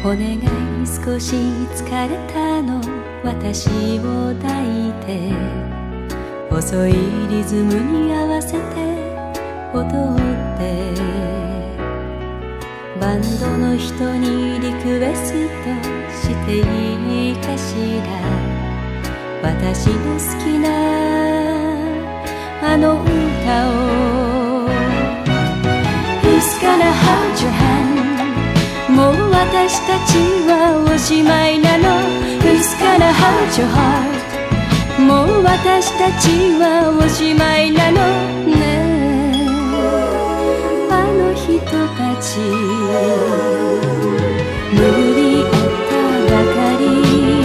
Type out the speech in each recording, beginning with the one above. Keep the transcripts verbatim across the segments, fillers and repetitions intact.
お願い少し疲れたの私を抱いて遅いリズムに合わせて踊ってバンドの人にリクエストしていいかしら私の好きなあの歌を Who's gonna hold your hand もう私たちはおしまいなの Who's gonna hold your heart もう私たちはおしまいなのねえあの人たち無理あったばかり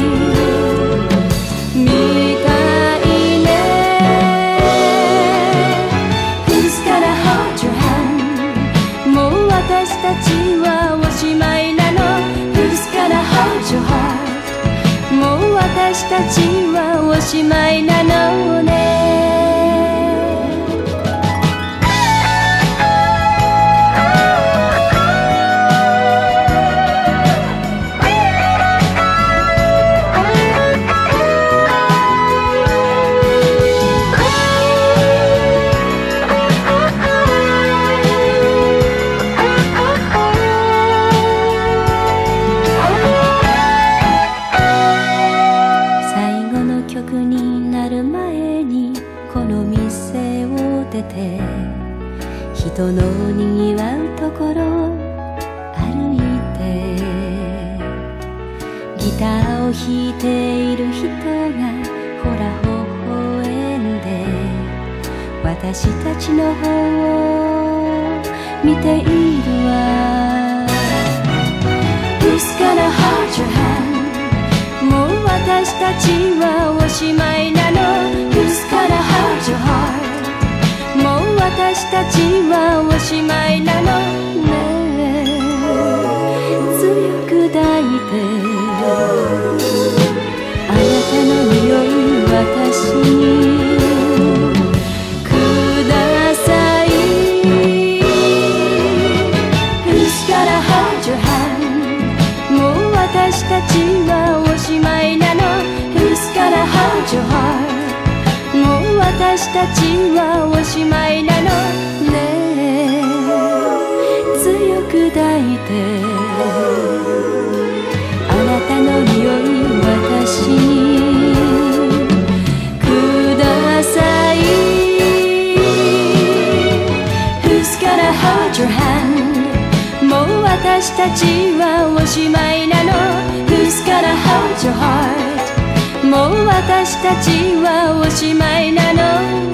みたいね Who's gonna hold your hand もう私たちはおしまいなの Who's gonna hold your heart もう私たちはおしまいなのね人のにぎわうところ歩いてギターを弾いている人がほら微笑んで私たちの方を見ているわ Who's gonna hold your hand もう私たちはおしまいなの Who's gonna hold your heartもう私たちはおしまいなのね強く抱いてあなたの匂い私にください Who's gonna hold your hand もう私たちはおしまいなの Who's gonna hold your heartもう私たちはおしまいなのね強く抱いてあなたの匂い私にください Who's gonna hold your hand もう私たちはおしまいなの Who's gonna hold your heartもう私たちはおしまいなの